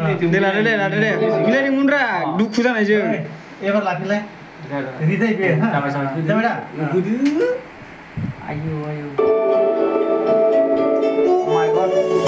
deh. Gila mundra, duku sana aja. Ever lakilah. Ini deh biar. Sama-sama. Sama dah. Ayo. Oh my god.